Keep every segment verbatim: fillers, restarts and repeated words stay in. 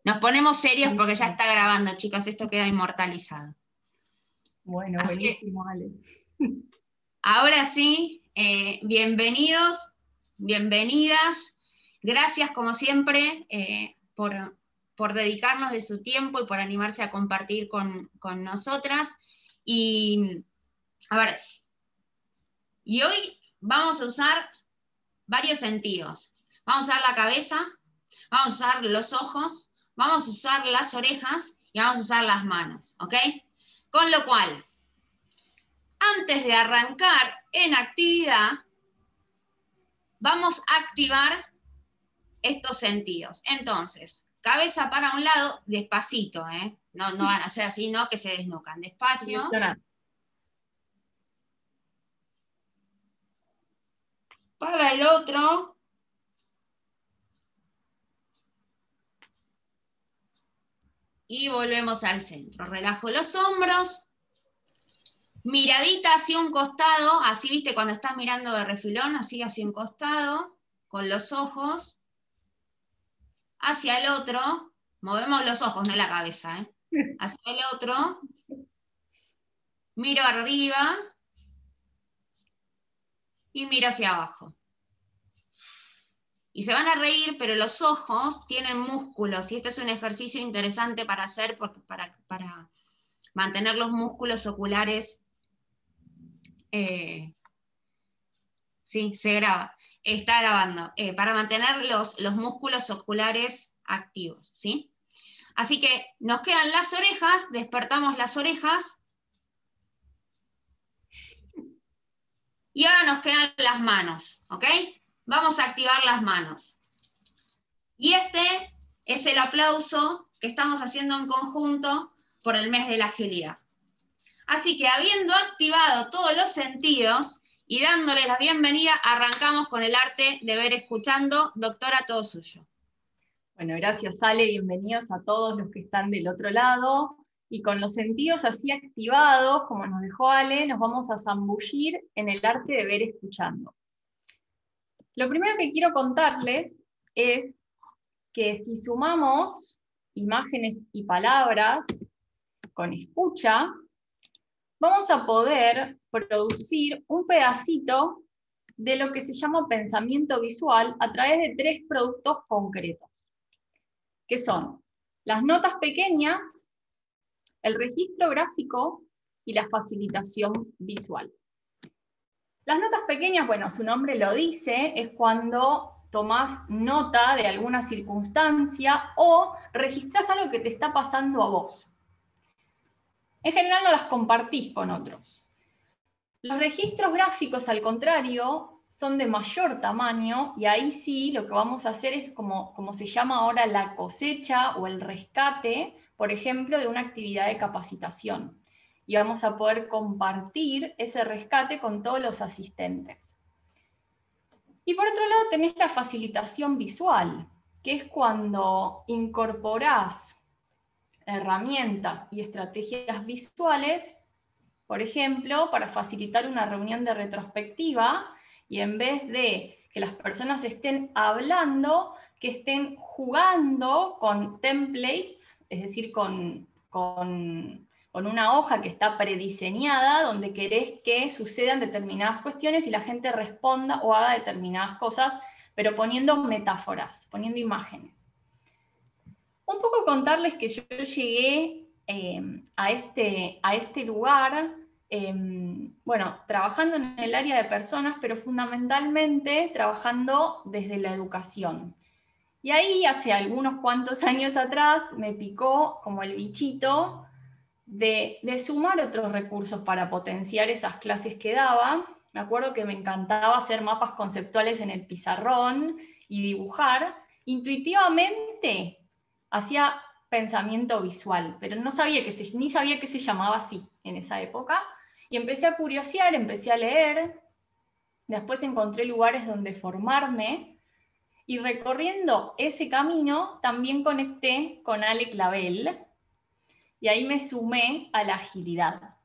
Nos ponemos serios porque ya está grabando, chicos, esto queda inmortalizado. Bueno, Así buenísimo, que, Ale. ahora sí, eh, bienvenidos, bienvenidas. Gracias, como siempre, eh, por, por dedicarnos de su tiempo y por animarse a compartir con, con nosotras. Y, a ver, y hoy vamos a usar varios sentidos. Vamos a usar la cabeza, vamos a usar los ojos, vamos a usar las orejas y vamos a usar las manos, ¿ok? Con lo cual, antes de arrancar en actividad, vamos a activar estos sentidos. Entonces, cabeza para un lado, despacito, ¿eh? No, no van a ser así, no, que se desnucan. Despacio. Para el otro. Y volvemos al centro. Relajo los hombros. Miradita hacia un costado, así viste cuando estás mirando de refilón, así hacia un costado, con los ojos. Hacia el otro, movemos los ojos, no la cabeza, ¿eh? Hacia el otro. Miro arriba. Y miro hacia abajo. Y se van a reír, pero los ojos tienen músculos, y este es un ejercicio interesante para hacer, porque para, para mantener los músculos oculares. Eh, sí, se graba, está grabando, eh, para mantener los, los músculos oculares activos, ¿sí? Así que nos quedan las orejas, despertamos las orejas, y ahora nos quedan las manos, ¿ok? Vamos a activar las manos. Y este es el aplauso que estamos haciendo en conjunto por el mes de la agilidad. Así que, habiendo activado todos los sentidos y dándole la bienvenida, arrancamos con el arte de ver escuchando. Doctora, todo suyo. Bueno, gracias, Ale. Bienvenidos a todos los que están del otro lado. Y con los sentidos así activados, como nos dejó Ale, nos vamos a zambullir en el arte de ver escuchando. Lo primero que quiero contarles es que si sumamos imágenes y palabras con escucha, vamos a poder producir un pedacito de lo que se llama pensamiento visual a través de tres productos concretos, que son las notas pequeñas, el registro gráfico y la facilitación visual. Las notas pequeñas, bueno, su nombre lo dice, es cuando tomás nota de alguna circunstancia o registrás algo que te está pasando a vos. En general no las compartís con otros. Los registros gráficos, al contrario, son de mayor tamaño, y ahí sí lo que vamos a hacer es como, como se llama ahora la cosecha o el rescate, por ejemplo, de una actividad de capacitación. Y vamos a poder compartir ese rescate con todos los asistentes. Y por otro lado tenés la facilitación visual, que es cuando incorporás herramientas y estrategias visuales, por ejemplo, para facilitar una reunión de retrospectiva, y en vez de que las personas estén hablando, que estén jugando con templates, es decir, con, con, con una hoja que está prediseñada, donde querés que sucedan determinadas cuestiones y la gente responda o haga determinadas cosas, pero poniendo metáforas, poniendo imágenes. Un poco contarles que yo llegué eh, a, este, a este lugar, eh, bueno, trabajando en el área de personas, pero fundamentalmente trabajando desde la educación. Y ahí, hace algunos cuantos años atrás, me picó como el bichito de, de sumar otros recursos para potenciar esas clases que daba. Me acuerdo que me encantaba hacer mapas conceptuales en el pizarrón y dibujar. Intuitivamente hacía pensamiento visual, pero no sabía que se, ni sabía que se llamaba así en esa época. Y empecé a curiosear, empecé a leer, después encontré lugares donde formarme, y recorriendo ese camino también conecté con Ale Clavel, y ahí me sumé a la agilidad.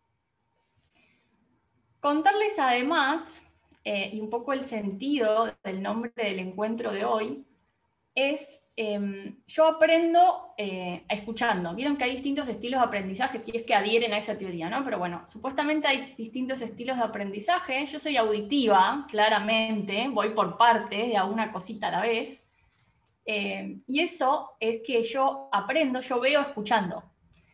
Contarles además, eh, y un poco el sentido del nombre del encuentro de hoy, es eh, yo aprendo eh, escuchando. Vieron que hay distintos estilos de aprendizaje, si es que adhieren a esa teoría, ¿no? Pero bueno, supuestamente hay distintos estilos de aprendizaje. Yo soy auditiva, claramente, voy por partes, de a una cosita a la vez. Eh, y eso es que yo aprendo, yo veo escuchando.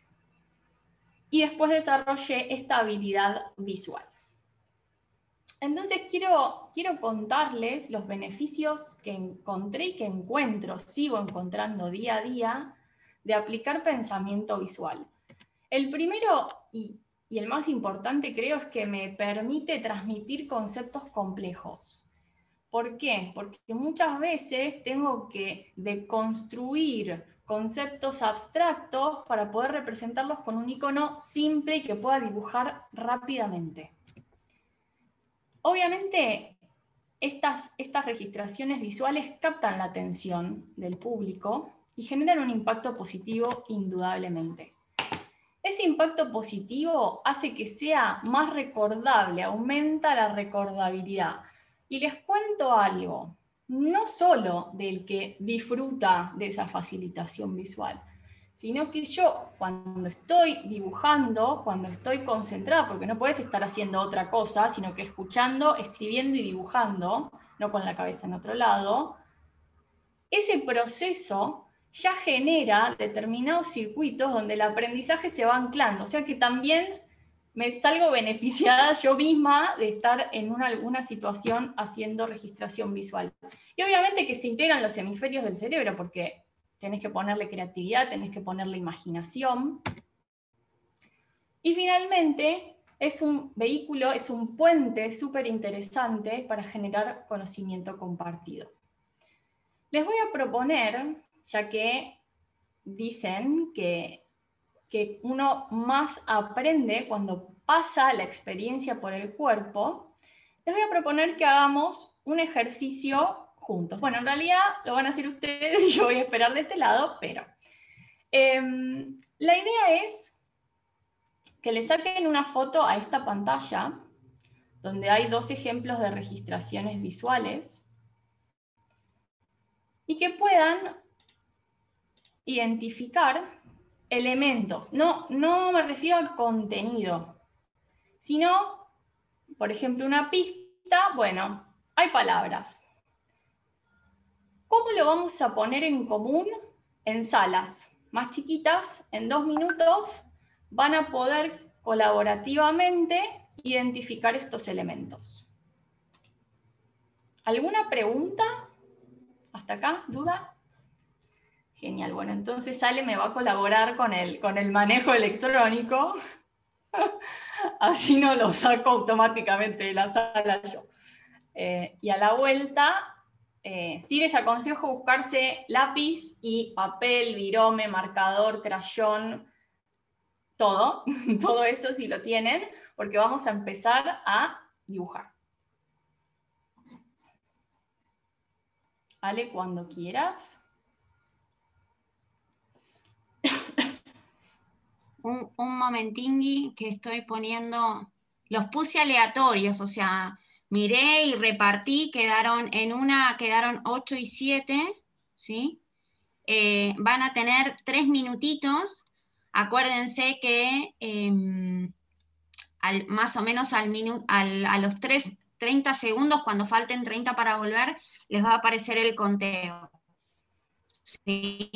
Y después desarrollé esta habilidad visual. Entonces quiero, quiero contarles los beneficios que encontré y que encuentro, sigo encontrando día a día, de aplicar pensamiento visual. El primero y, y el más importante creo es que me permite transmitir conceptos complejos. ¿Por qué? Porque muchas veces tengo que deconstruir conceptos abstractos para poder representarlos con un icono simple y que pueda dibujar rápidamente. Obviamente, estas, estas registraciones visuales captan la atención del público y generan un impacto positivo indudablemente. Ese impacto positivo hace que sea más recordable, aumenta la recordabilidad. Y les cuento algo, no solo del que disfruta de esa facilitación visual, sino que yo cuando estoy dibujando, cuando estoy concentrada, porque no puedes estar haciendo otra cosa, sino que escuchando, escribiendo y dibujando, no con la cabeza en otro lado, ese proceso ya genera determinados circuitos donde el aprendizaje se va anclando, o sea que también me salgo beneficiada yo misma de estar en una, alguna situación haciendo registración visual. Y obviamente que se integran los hemisferios del cerebro, porque tenés que ponerle creatividad, tenés que ponerle imaginación. Y finalmente, es un vehículo, es un puente súper interesante para generar conocimiento compartido. Les voy a proponer, ya que dicen que, que uno más aprende cuando pasa la experiencia por el cuerpo, les voy a proponer que hagamos un ejercicio juntos. Bueno, en realidad lo van a hacer ustedes y yo voy a esperar de este lado, pero eh, la idea es que le saquen una foto a esta pantalla, donde hay dos ejemplos de registraciones visuales, y que puedan identificar elementos. No, no me refiero al contenido, sino, por ejemplo, una pista, bueno, hay palabras. ¿Cómo lo vamos a poner en común en salas más chiquitas? En dos minutos van a poder colaborativamente identificar estos elementos. ¿Alguna pregunta? ¿Hasta acá? ¿Duda? Genial, bueno, entonces Ale me va a colaborar con el, con el manejo electrónico, así no lo saco automáticamente de la sala yo. Eh, y a la vuelta, eh, sí les aconsejo buscarse lápiz y papel, virome, marcador, crayón, todo, todo eso si lo tienen, porque vamos a empezar a dibujar. Ale, cuando quieras. Un, un momentingui que estoy poniendo, los puse aleatorios, o sea, miré y repartí, quedaron en una, quedaron ocho y siete, ¿sí? Eh, van a tener tres minutitos, acuérdense que eh, al, más o menos al minu, al, a los tres, treinta segundos, cuando falten treinta para volver, les va a aparecer el conteo, ¿sí?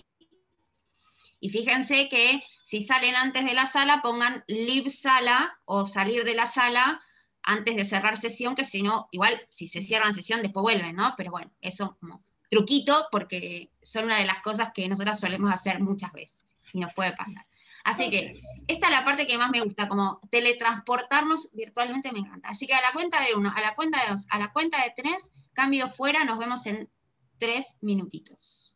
Y fíjense que si salen antes de la sala, pongan leave sala o salir de la sala antes de cerrar sesión, que si no, igual si se cierran sesión después vuelven, ¿no? Pero bueno, eso como truquito, porque son una de las cosas que nosotras solemos hacer muchas veces y nos puede pasar. Así que esta es la parte que más me gusta, como teletransportarnos virtualmente me encanta. Así que a la cuenta de uno, a la cuenta de dos, a la cuenta de tres, cambio fuera, nos vemos en tres minutitos.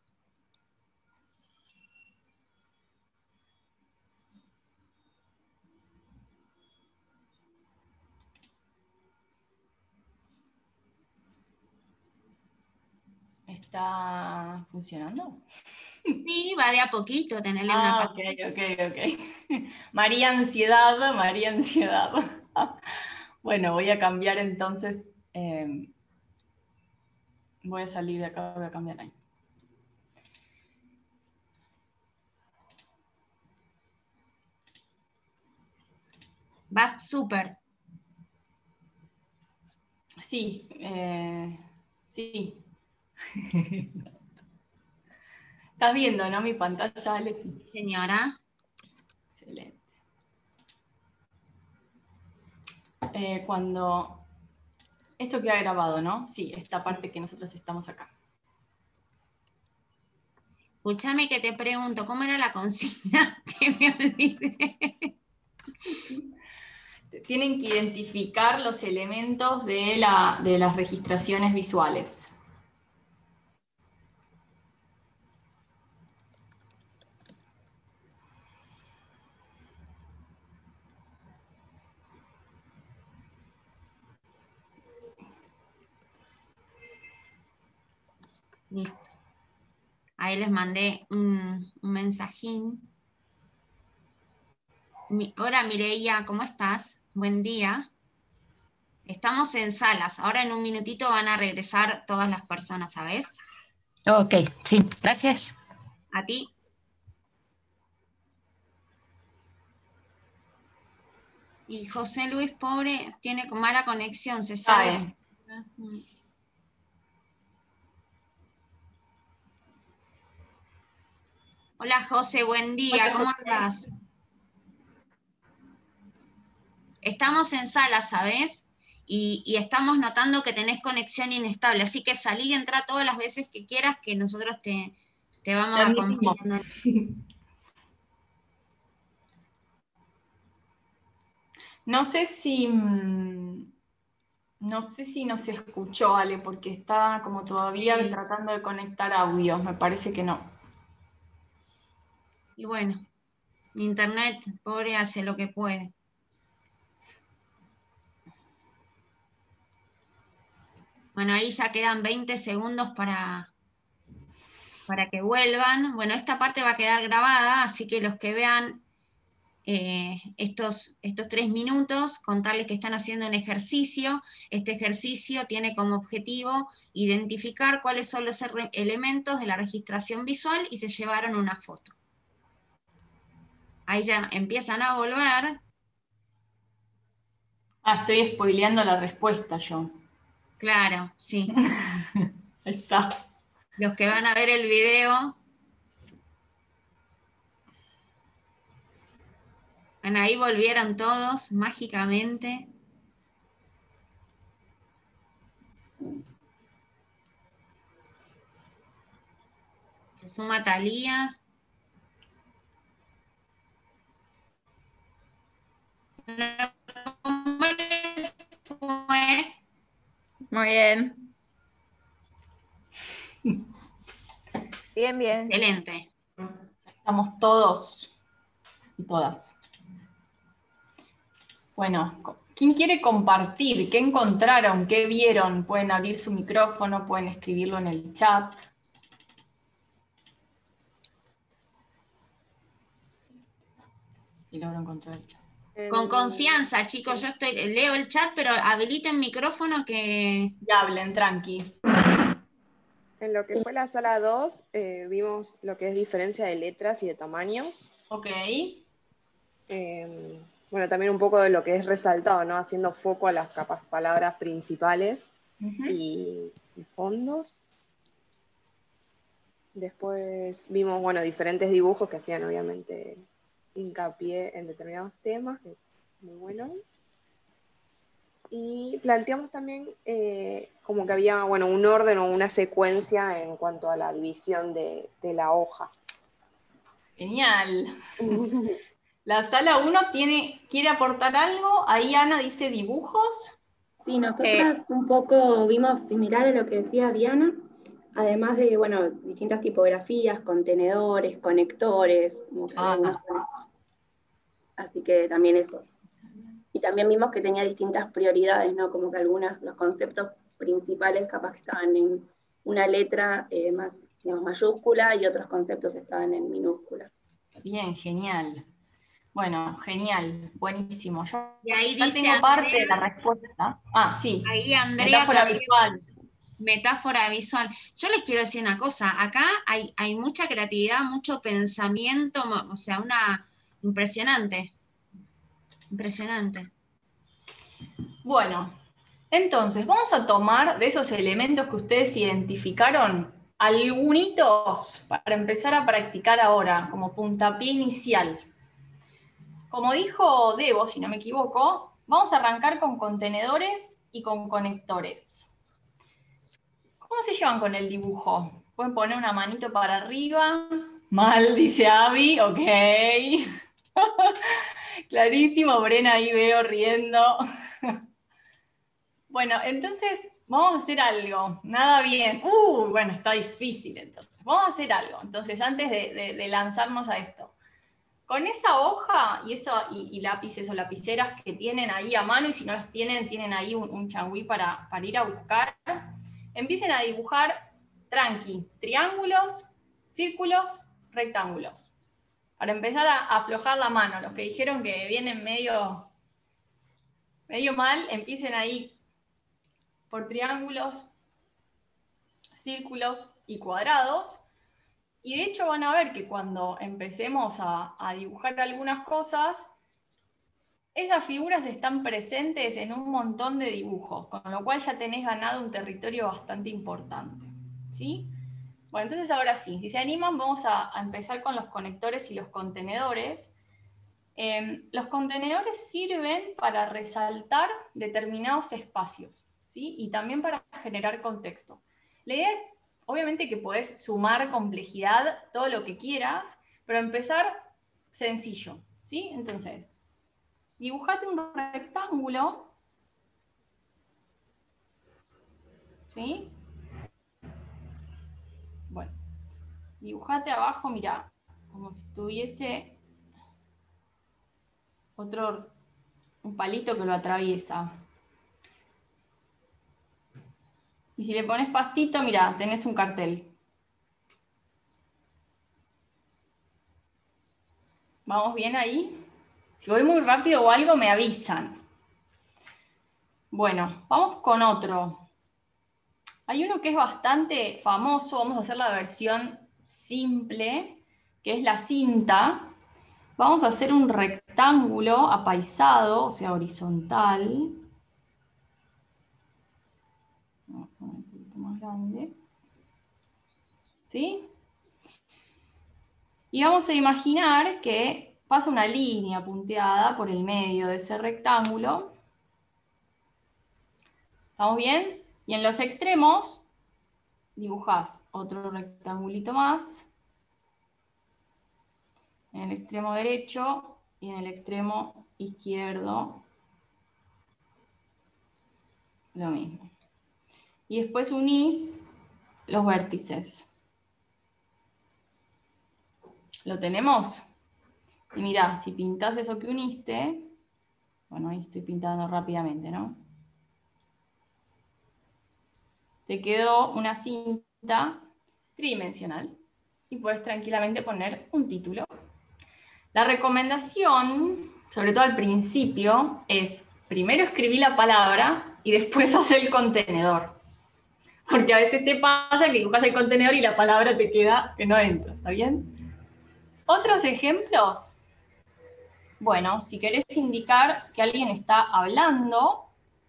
¿Está funcionando? Sí, va de a poquito, tenerle ah, una... ok, ok, ok. María Ansiedad, María Ansiedad. Bueno, voy a cambiar entonces. Eh, voy a salir de acá, voy a cambiar ahí. Vas súper. Sí, eh, sí. Estás viendo, ¿no? Mi pantalla, Alex. Sí, señora. Excelente. Eh, cuando... Esto queda grabado, ¿no? Sí, esta parte que nosotros estamos acá. Escúchame que te pregunto, ¿cómo era la consigna? Que me olvidé. Tienen que identificar los elementos de, la, de las registraciones visuales. Listo. Ahí les mandé un, un mensajín. Mi, hola Mireia, ¿cómo estás? Buen día. Estamos en salas. Ahora en un minutito van a regresar todas las personas, ¿sabes? Ok, sí, gracias. A ti. Y José Luis, pobre, tiene mala conexión, se sale. Ah, eh. Hola José, buen día, Hola, ¿cómo José. andás? Estamos en sala, ¿sabes? Y, y estamos notando que tenés conexión inestable, así que salí y entra todas las veces que quieras que nosotros te, te vamos Te admitimos. acompañando. No sé si... No sé si nos escuchó, Ale, porque está como todavía Sí. tratando de conectar audio. Me parece que no. Y bueno, internet, pobre, hace lo que puede. Bueno, ahí ya quedan veinte segundos para, para que vuelvan. Bueno, esta parte va a quedar grabada, así que los que vean eh, estos, estos tres minutos, contarles que están haciendo un ejercicio. Este ejercicio tiene como objetivo identificar cuáles son los elementos de la registración visual y se llevaron una foto. Ahí ya empiezan a volver. Ah, estoy spoileando la respuesta yo. Claro, sí. Ahí está. Los que van a ver el video. Bueno, ahí volvieron todos mágicamente. Se suma Talía. ¿Cómo les fue? Muy bien. Bien, bien. Excelente. Estamos todos y todas. Bueno, ¿quién quiere compartir? ¿Qué encontraron? ¿Qué vieron? Pueden abrir su micrófono, pueden escribirlo en el chat. Si logro encontrar el chat. Con confianza, chicos, yo estoy, leo el chat, pero habiliten micrófono que... Y hablen, tranqui. En lo que fue la sala dos, eh, vimos lo que es diferencia de letras y de tamaños. Ok. Eh, bueno, también un poco de lo que es resaltado, ¿no? Haciendo foco a las capas palabras principales Uh-huh. y, y fondos. Después vimos, bueno, diferentes dibujos que hacían obviamente hincapié en determinados temas, que es muy bueno. Y planteamos también eh, como que había, bueno, un orden o una secuencia en cuanto a la división de, de la hoja. Genial. La sala uno tiene, quiere aportar algo. Ahí Ana dice dibujos. Sí, nosotras eh, un poco vimos similar a lo que decía Diana, además de, bueno, distintas tipografías, contenedores, conectores, no sé, Ah. unos conectores. Así que también eso. Y también vimos que tenía distintas prioridades, ¿no? Como que algunos, los conceptos principales capaz que estaban en una letra eh, más, digamos, mayúscula y otros conceptos estaban en minúscula. Bien, genial. Bueno, genial, buenísimo. Yo y ahí ya dice tengo Andrea, parte de la respuesta. Ah, sí. Ahí Andrea metáfora visual. Metáfora visual. Yo les quiero decir una cosa, acá hay, hay mucha creatividad, mucho pensamiento, o sea, una impresionante. Impresionante. Bueno, entonces vamos a tomar de esos elementos que ustedes identificaron algunitos para empezar a practicar ahora, como puntapié inicial. Como dijo Debo, si no me equivoco, vamos a arrancar con contenedores y con conectores. ¿Cómo se llevan con el dibujo? Pueden poner una manito para arriba. Mal, dice Abby, ok. Clarísimo, Brena ahí veo riendo. Bueno, entonces vamos a hacer algo. Nada bien. Uh, bueno, está difícil entonces. Vamos a hacer algo. Entonces, antes de, de, de lanzarnos a esto. Con esa hoja y, eso, y, y lápices o lapiceras que tienen ahí a mano, y si no las tienen, tienen ahí un, un changüí para, para ir a buscar, empiecen a dibujar tranqui, triángulos, círculos, rectángulos. Para empezar a, a aflojar la mano. Los que dijeron que vienen medio, medio mal, empiecen ahí por triángulos, círculos y cuadrados. Y de hecho van a ver que cuando empecemos a, a dibujar algunas cosas, esas figuras están presentes en un montón de dibujos, con lo cual ya tenés ganado un territorio bastante importante, ¿sí? Bueno, entonces ahora sí, si se animan vamos a, a empezar con los conectores y los contenedores. Eh, los contenedores sirven para resaltar determinados espacios, ¿sí? Y también para generar contexto. La idea es, obviamente, que podés sumar complejidad, todo lo que quieras, pero empezar sencillo, ¿sí? Entonces, dibujate un rectángulo, ¿sí? Bueno, dibujate abajo, mirá, como si tuviese otro, un palito que lo atraviesa. Y si le pones pastito, mirá, tenés un cartel. ¿Vamos bien ahí? Si voy muy rápido o algo, me avisan. Bueno, vamos con otro. Hay uno que es bastante famoso, vamos a hacer la versión simple, que es la cinta. Vamos a hacer un rectángulo apaisado, o sea, horizontal. Vamos a poner un poquito más grande. ¿Sí? Y vamos a imaginar que pasa una línea punteada por el medio de ese rectángulo. ¿Estamos bien? Y en los extremos dibujás otro rectangulito más. En el extremo derecho y en el extremo izquierdo lo mismo. Y después unís los vértices. ¿Lo tenemos? Y mirá, si pintás eso que uniste, bueno, ahí estoy pintando rápidamente, ¿no? Te quedó una cinta tridimensional y puedes tranquilamente poner un título. La recomendación, sobre todo al principio, es primero escribir la palabra y después hacer el contenedor. Porque a veces te pasa que dibujas el contenedor y la palabra te queda que no entra, ¿está bien? ¿Otros ejemplos? Bueno, si querés indicar que alguien está hablando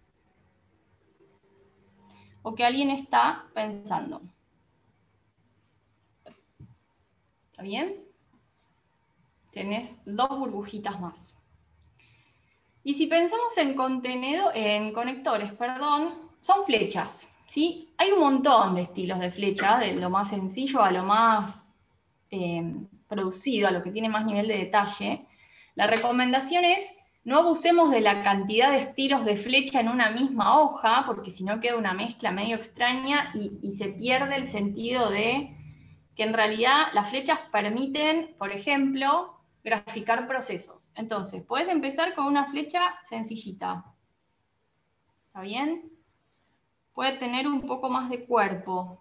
o que alguien está pensando. ¿Está bien? Tenés dos burbujitas más. Y si pensamos en, contenido, en conectores, perdón, son flechas, ¿sí? Hay un montón de estilos de flecha, de lo más sencillo a lo más eh, producido, a lo que tiene más nivel de detalle. La recomendación es no abusemos de la cantidad de estilos de flecha en una misma hoja, porque si no queda una mezcla medio extraña y, y se pierde el sentido de que en realidad las flechas permiten, por ejemplo, graficar procesos. Entonces, puedes empezar con una flecha sencillita. ¿Está bien? Puede tener un poco más de cuerpo.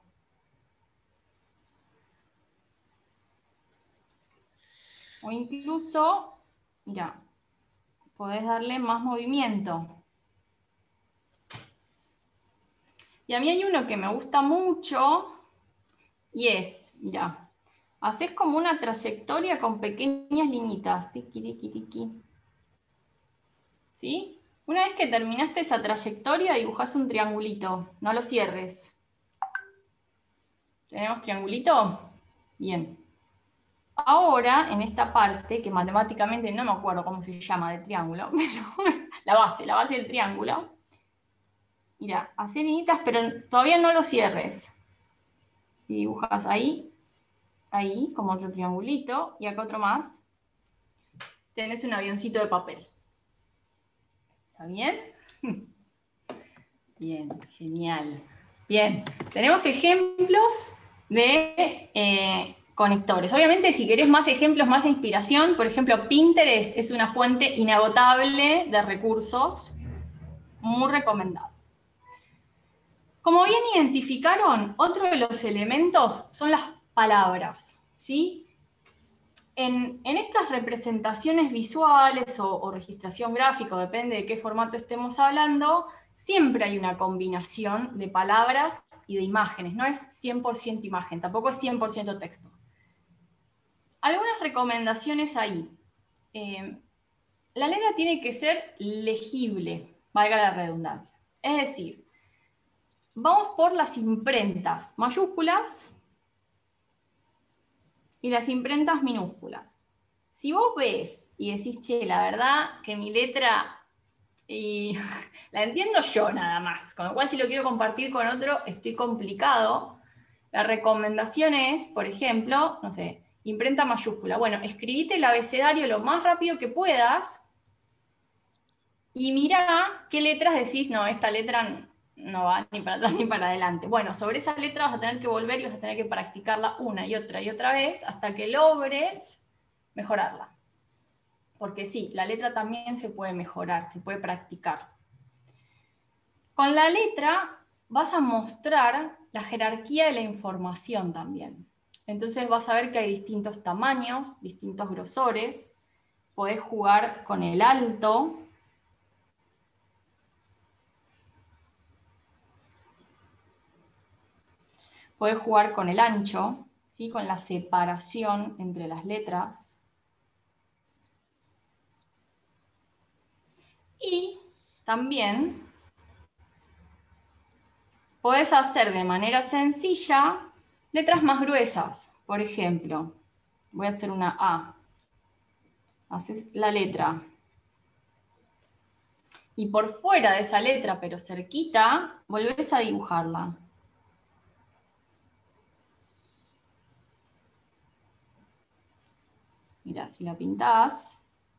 O incluso, mira, podés darle más movimiento. Y a mí hay uno que me gusta mucho y es, mira, haces como una trayectoria con pequeñas liñitas. Tiki, tiki, tiki. ¿Sí? Una vez que terminaste esa trayectoria, dibujás un triangulito. No lo cierres. ¿Tenemos triangulito? Bien. Ahora, en esta parte, que matemáticamente no me acuerdo cómo se llama de triángulo, pero la base, la base del triángulo. Mira, hacer linitas, pero todavía no lo cierres. Y dibujas ahí, ahí, como otro triangulito, y acá otro más. Tenés un avioncito de papel. ¿Está bien? Bien, genial. Bien, tenemos ejemplos de eh, conectores. Obviamente, si querés más ejemplos, más inspiración, por ejemplo, Pinterest es una fuente inagotable de recursos, muy recomendable. Como bien identificaron, otro de los elementos son las palabras, ¿sí? En, en estas representaciones visuales o, o registración gráfica, depende de qué formato estemos hablando, siempre hay una combinación de palabras y de imágenes, no es cien por ciento imagen, tampoco es cien por ciento texto. Algunas recomendaciones ahí. Eh, la letra tiene que ser legible, valga la redundancia. Es decir, vamos por las imprentas mayúsculas y las imprentas minúsculas. Si vos ves y decís, che, la verdad que mi letra y la entiendo yo nada más, con lo cual si lo quiero compartir con otro estoy complicado, la recomendación es, por ejemplo, no sé, imprenta mayúscula. Bueno, escribite el abecedario lo más rápido que puedas y mirá qué letras decís, no, esta letra no va ni para atrás ni para adelante. Bueno, sobre esa letra vas a tener que volver y vas a tener que practicarla una y otra y otra vez hasta que logres mejorarla. Porque sí, la letra también se puede mejorar, se puede practicar. Con la letra vas a mostrar la jerarquía de la información también. Entonces vas a ver que hay distintos tamaños, distintos grosores. Podés jugar con el alto. Podés jugar con el ancho, ¿sí? Con la separación entre las letras. Y también podés hacer de manera sencilla letras más gruesas. Por ejemplo, voy a hacer una A. Haces la letra. Y por fuera de esa letra, pero cerquita, volvés a dibujarla. Mirá, si la pintás.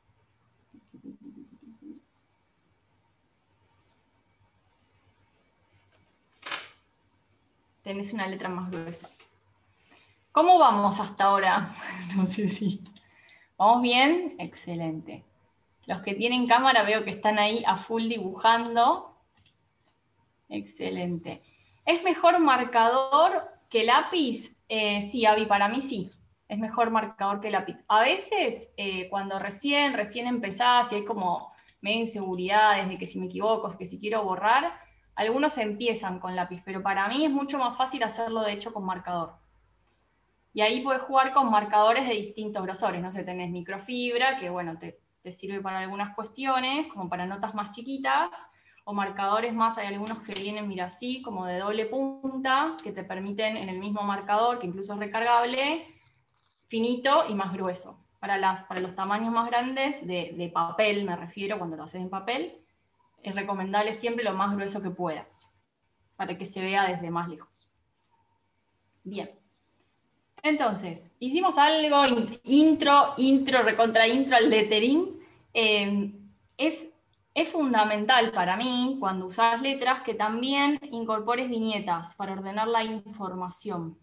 Tenés una letra más gruesa. ¿Cómo vamos hasta ahora? No sé si... ¿Vamos bien? Excelente. Los que tienen cámara veo que están ahí a full dibujando. Excelente. ¿Es mejor marcador que lápiz? Eh, sí, Avi, para mí sí. Es mejor marcador que lápiz. A veces, eh, cuando recién, recién empezás y hay como medio inseguridades de que si me equivoco, que si quiero borrar, algunos empiezan con lápiz, pero para mí es mucho más fácil hacerlo de hecho con marcador. Y ahí puedes jugar con marcadores de distintos grosores. No sé, tenés microfibra, que bueno, te, te sirve para algunas cuestiones, como para notas más chiquitas, o marcadores más, hay algunos que vienen, mira, así, como de doble punta, que te permiten en el mismo marcador, que incluso es recargable, finito y más grueso. Para, las, para los tamaños más grandes, de, de papel me refiero, cuando lo haces en papel, es recomendable siempre lo más grueso que puedas, para que se vea desde más lejos. Bien. Entonces, hicimos algo, intro, intro, recontra intro al lettering. Eh, es, es fundamental para mí, cuando usas letras, que también incorpores viñetas para ordenar la información.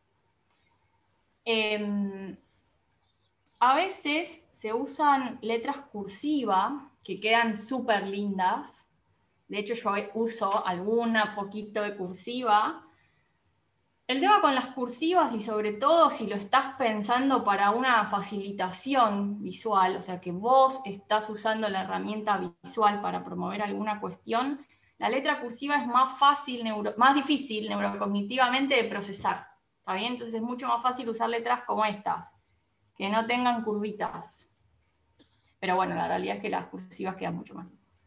Eh, a veces se usan letras cursivas, que quedan súper lindas. De hecho, yo uso alguna poquito de cursiva. El tema con las cursivas, y sobre todo si lo estás pensando para una facilitación visual, o sea que vos estás usando la herramienta visual para promover alguna cuestión, la letra cursiva es más fácil, neuro, más difícil neurocognitivamente de procesar. ¿Está bien? Entonces es mucho más fácil usar letras como estas, que no tengan curvitas. Pero bueno, la realidad es que las cursivas quedan mucho más lindas.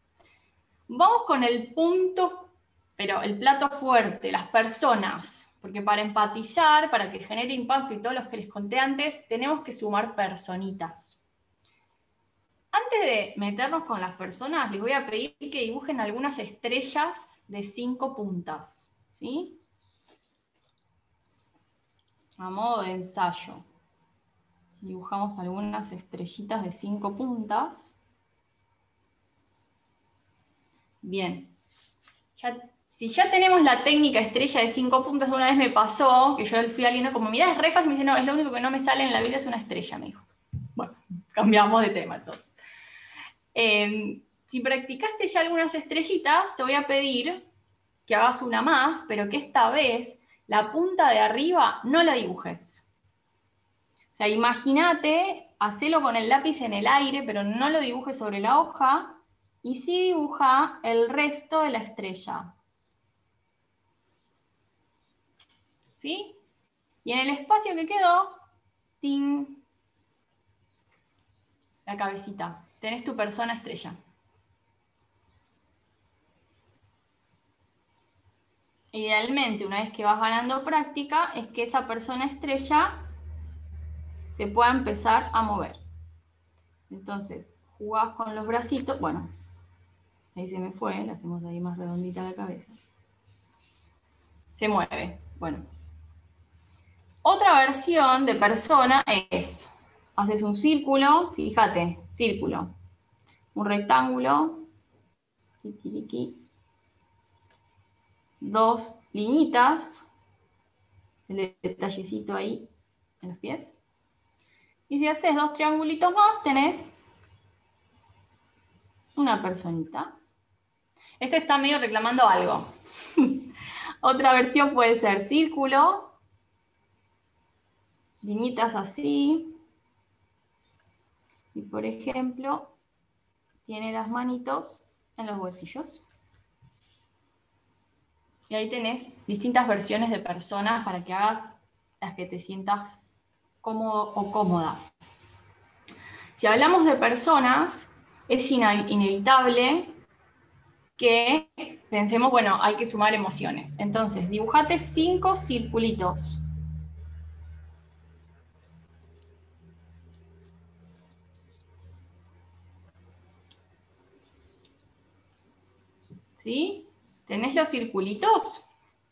Vamos con el punto, pero el plato fuerte, las personas. Porque para empatizar, para que genere impacto y todos los que les conté antes, tenemos que sumar personitas. Antes de meternos con las personas, les voy a pedir que dibujen algunas estrellas de cinco puntas, ¿sí? A modo de ensayo. Dibujamos algunas estrellitas de cinco puntas. Bien. Ya, si ya tenemos la técnica estrella de cinco puntas, de una vez me pasó, que yo fui a alguien como, mirá, es re fácil, y me dice, no, es lo único que no me sale en la vida, es una estrella, me dijo. Bueno, cambiamos de tema entonces. Eh, si practicaste ya algunas estrellitas, te voy a pedir que hagas una más, pero que esta vez la punta de arriba no la dibujes. O sea, imagínate, hacelo con el lápiz en el aire, pero no lo dibujes sobre la hoja, y sí dibuja el resto de la estrella. ¿Sí? Y en el espacio que quedó, ¡ting!, la cabecita. Tenés tu persona estrella. Idealmente, una vez que vas ganando práctica, es que esa persona estrella se pueda empezar a mover. Entonces, jugás con los bracitos. Bueno, ahí se me fue, le hacemos ahí más redondita la cabeza. Se mueve. Bueno. Otra versión de persona es, haces un círculo, fíjate, círculo. Un rectángulo, tiquiriqui, dos liñitas, el detallecito ahí en los pies. Y si haces dos triangulitos más, tenés una personita. Este está medio reclamando algo. Otra versión puede ser círculo, liñitas así, y por ejemplo, tiene las manitos en los bolsillos. Y ahí tenés distintas versiones de personas para que hagas las que te sientas cómodo o cómoda. Si hablamos de personas, es inevitable que pensemos, bueno, hay que sumar emociones. Entonces, dibujate cinco circulitos. ¿Sí? ¿Tenés los circulitos?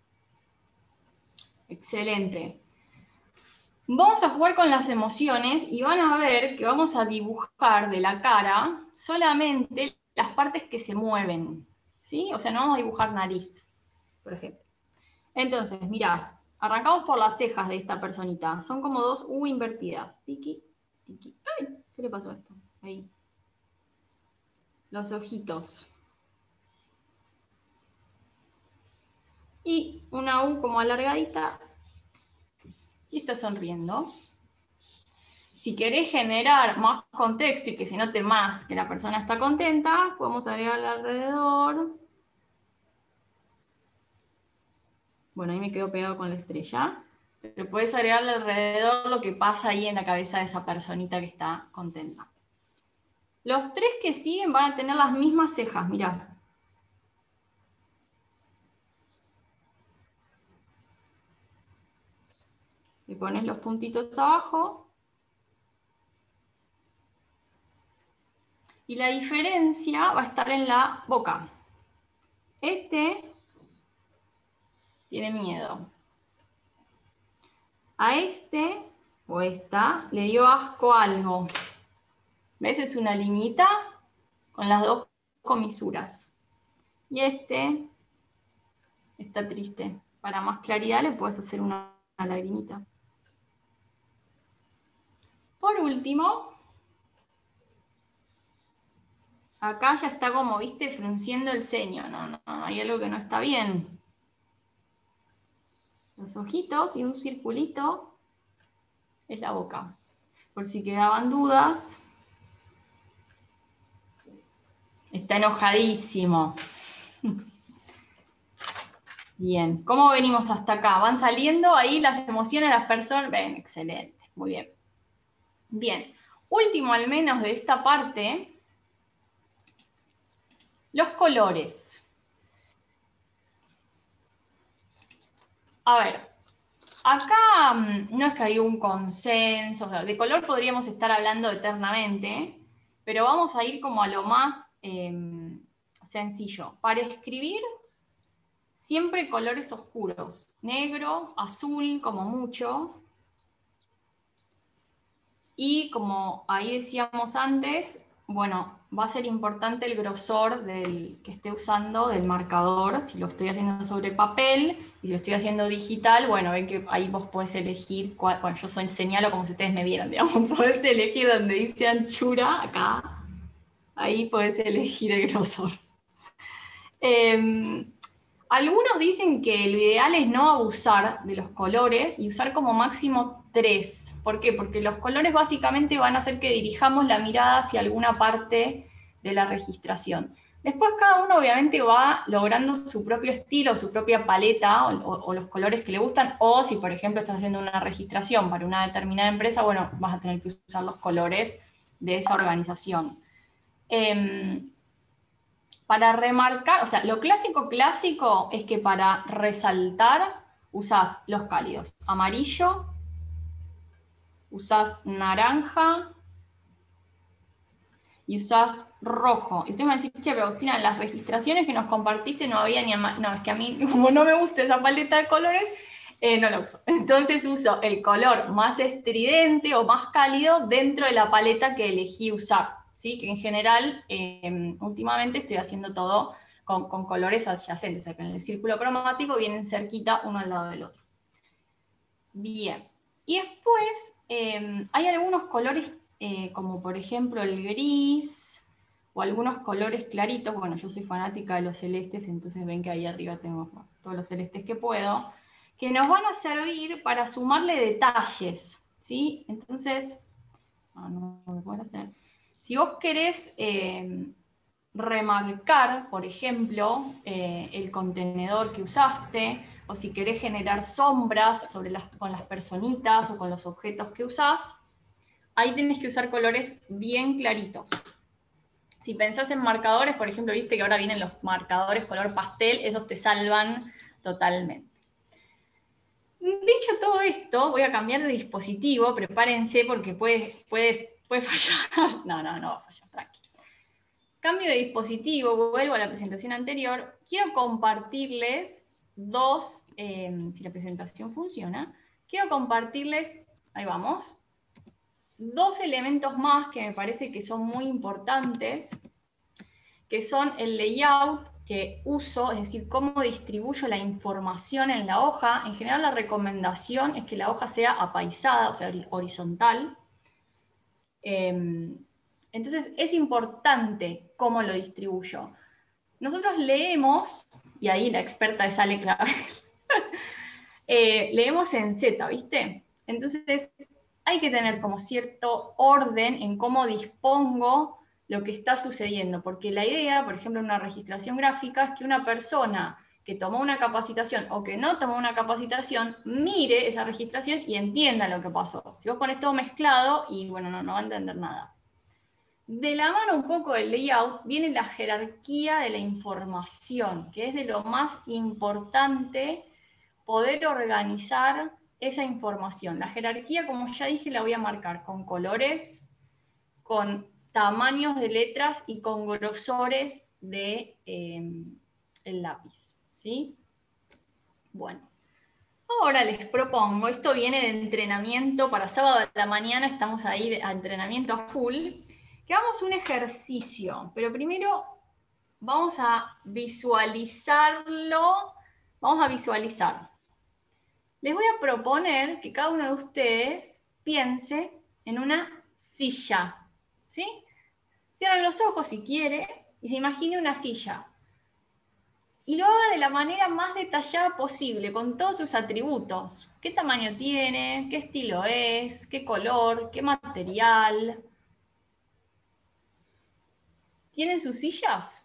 Excelente. Vamos a jugar con las emociones y van a ver que vamos a dibujar de la cara solamente las partes que se mueven, ¿sí? O sea, no vamos a dibujar nariz, por ejemplo. Entonces, mirá, arrancamos por las cejas de esta personita. Son como dos U invertidas. Tiki, tiki. ¡Ay! ¿Qué le pasó a esto? Ahí. Los ojitos. Y una U como alargadita. Y está sonriendo. Si querés generar más contexto y que se note más que la persona está contenta, podemos agregarle alrededor. Bueno, ahí me quedo pegado con la estrella. Pero puedes agregarle alrededor lo que pasa ahí en la cabeza de esa personita que está contenta. Los tres que siguen van a tener las mismas cejas, mirá. Le pones los puntitos abajo. Y la diferencia va a estar en la boca. Este tiene miedo. A este o esta le dio asco algo. ¿Ves? Es una liñita con las dos comisuras. Y este está triste. Para más claridad le puedes hacer una, una lagrimita. Por último, acá ya está como, viste, frunciendo el ceño. No, no, hay algo que no está bien. Los ojitos y un circulito es la boca. Por si quedaban dudas. Está enojadísimo. Bien, ¿cómo venimos hasta acá? ¿Van saliendo ahí las emociones de las personas? Ven, excelente, muy bien. Bien, último al menos de esta parte. Los colores. A ver, acá no es que hay un consenso, o sea, de color podríamos estar hablando eternamente, pero vamos a ir como a lo más eh, sencillo. Para escribir, siempre colores oscuros, negro, azul como mucho, y como ahí decíamos antes, bueno, va a ser importante el grosor del que esté usando del marcador, si lo estoy haciendo sobre papel, y si lo estoy haciendo digital, bueno, ven que ahí vos podés elegir, cuál, bueno, yo soy, señalo como si ustedes me vieran, digamos, podés elegir donde dice anchura, acá, ahí podés elegir el grosor. Eh, algunos dicen que lo ideal es no abusar de los colores y usar como máximo tres. ¿Por qué? Porque los colores básicamente van a hacer que dirijamos la mirada hacia alguna parte de la registración. Después cada uno obviamente va logrando su propio estilo, su propia paleta o, o, o los colores que le gustan, o si por ejemplo estás haciendo una registración para una determinada empresa, bueno, vas a tener que usar los colores de esa organización. Eh, Para remarcar, o sea, lo clásico clásico es que para resaltar usás los cálidos. Amarillo, usás naranja y usás rojo. Y ustedes me van a decir, che, pero Agustina, en las registraciones que nos compartiste no había ni... No, es que a mí, como no me gusta esa paleta de colores, eh, no la uso. Entonces uso el color más estridente o más cálido dentro de la paleta que elegí usar. ¿Sí? Que en general, eh, últimamente estoy haciendo todo Con, con colores adyacentes, o sea que en el círculo cromático vienen cerquita uno al lado del otro. Bien. Y después eh, hay algunos colores, eh, como por ejemplo el gris, o algunos colores claritos. Bueno, yo soy fanática de los celestes, entonces ven que ahí arriba tengo todos los celestes que puedo, que nos van a servir para sumarle detalles, ¿sí? Entonces, ah, no, no me puedo hacer. Si vos querés... Eh, remarcar, por ejemplo, eh, el contenedor que usaste, o si querés generar sombras sobre las, con las personitas o con los objetos que usás, ahí tenés que usar colores bien claritos. Si pensás en marcadores, por ejemplo, viste que ahora vienen los marcadores color pastel, esos te salvan totalmente. Dicho todo esto, voy a cambiar de dispositivo, prepárense porque puede, puede, puede fallar. No, no, no va a fallar, tranqui. Cambio de dispositivo, vuelvo a la presentación anterior. Quiero compartirles dos, eh, si la presentación funciona, quiero compartirles, ahí vamos, dos elementos más que me parece que son muy importantes, que son el layout que uso, es decir, cómo distribuyo la información en la hoja. En general la recomendación es que la hoja sea apaisada, o sea, horizontal. Eh, Entonces es importante cómo lo distribuyo. Nosotros leemos, y ahí la experta es Ale Clavel, eh, leemos en Z, ¿viste? Entonces hay que tener como cierto orden en cómo dispongo lo que está sucediendo, porque la idea, por ejemplo, en una registración gráfica, es que una persona que tomó una capacitación o que no tomó una capacitación, mire esa registración y entienda lo que pasó. Si vos pones todo mezclado, y bueno, no, no va a entender nada. De la mano un poco del layout viene la jerarquía de la información, que es de lo más importante poder organizar esa información. La jerarquía, como ya dije, la voy a marcar con colores, con tamaños de letras y con grosores de eh, el lápiz, ¿sí? Bueno, ahora les propongo, esto viene de entrenamiento para sábado a la mañana, estamos ahí a entrenamiento a full, que hagamos un ejercicio, pero primero vamos a visualizarlo, vamos a visualizar. Les voy a proponer que cada uno de ustedes piense en una silla, ¿sí? Cierren los ojos si quiere y se imagine una silla. Y lo haga de la manera más detallada posible, con todos sus atributos. ¿Qué tamaño tiene? ¿Qué estilo es? ¿Qué color? ¿Qué material? ¿Tienen sus sillas?